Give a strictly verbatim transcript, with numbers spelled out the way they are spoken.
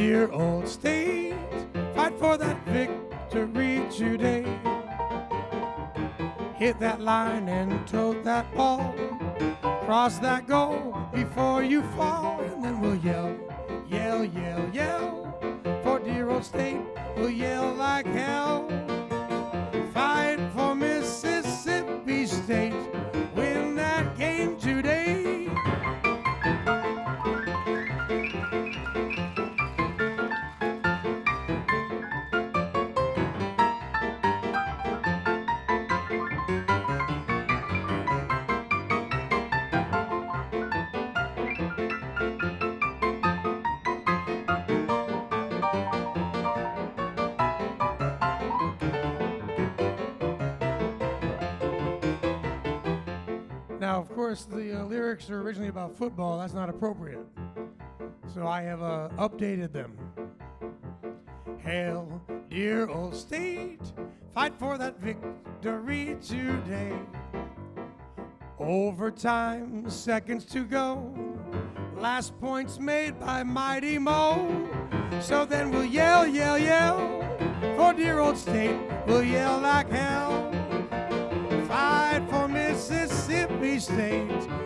dear old state, fight for that victory today. Hit that line and tote that ball, cross that goal before you fall, and then we'll yell, yell, yell, yell, for dear old state, we'll yell like hell. Fight for Mississippi State, win that game today. Now, of course, the uh, lyrics are originally about football. That's not appropriate. So I have uh, updated them. Hail, dear old state, fight for that victory today. Overtime, seconds to go. Last points made by Mighty Mo. So then we'll yell, yell, yell, for dear old state, we'll yell like hell. Fight for Mississippi State,